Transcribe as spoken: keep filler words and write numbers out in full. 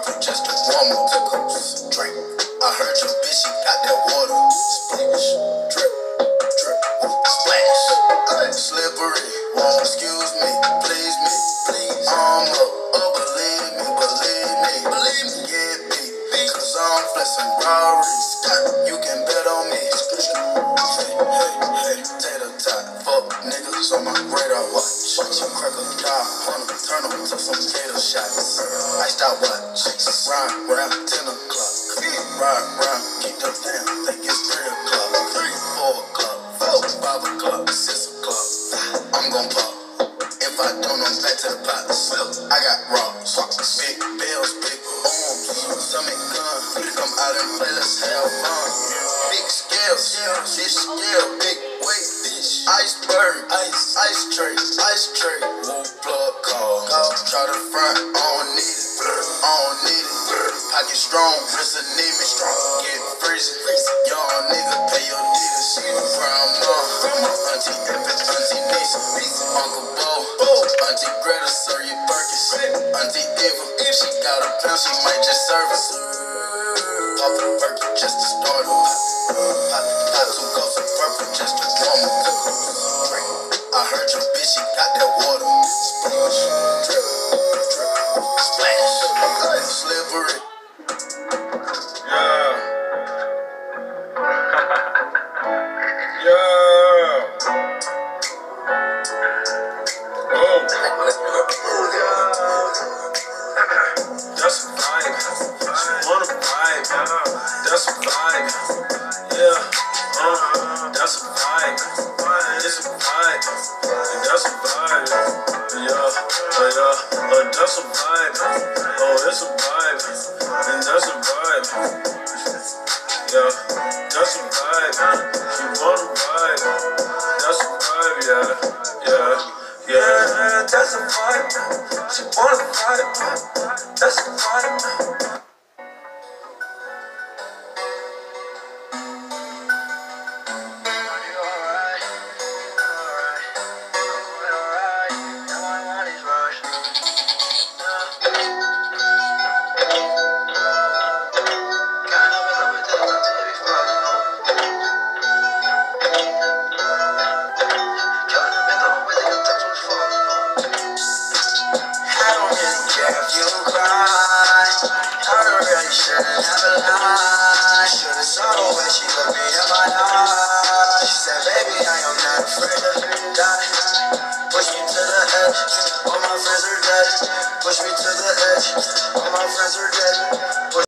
perfect just to warm up. Took a drink. I heard your bitch, she got that water. Splash, drip, drip, splash. Slippery, won't excuse me, please me, please. I'm up, oh believe me, believe me, believe me. Get me, cause I'm flexing Rarries. You can bet on me. Hey, hey, hey, tater tot, fuck niggas on my radar watch. You crack a dime, hunter, turn them to some gator shots. Iced out watch, rhyme round ten o'clock. Ride round, keep them down, think it's three o'clock. Three, four o'clock, four, five o'clock, six o'clock. I'm gon' pop. If I don't, I'm back to the pot. I got rocks, big bills, big arms, stomach gun. Come out and play, let's have fun. Big scales, fish scale, big weight, fish. Iceberg, ice, ice tray, ice tray. Woo plug call, try to front, I don't need it, I don't need it. Pocket strong, wrist a need me strong. Get freezing, young nigga, pay your niggas. Grandma, auntie Epic, auntie Nisa, Uncle Bo, auntie Greta, serve your Perkins. Auntie Eva, if she got a pound, she might just serve us. Pop a Perky just to start up. Pop, pop two cups of purple just to warm up. I heard your bitch, she got that water. Splash, drip, drip, splash, slippery. Yeah. Yeah. Oh. That's a vibe. She wanna vibe. That's a vibe. Yeah. Uh, that's a vibe. It's a vibe. That's a vibe. Yeah. Uh, yeah. Uh, that's a vibe. Oh, it's a vibe. And that's a vibe. Yeah. That's a vibe. She wanna vibe. That's a vibe. Yeah. Yeah. Yeah. That's a vibe. She wanna vibe. That's a vibe. Shouldn't have a lie. Should've saw the way she looked me in my eyes. She said, baby, I am not afraid to die. Push me to the edge, all my friends are dead. Push me to the edge, all my friends are dead. Push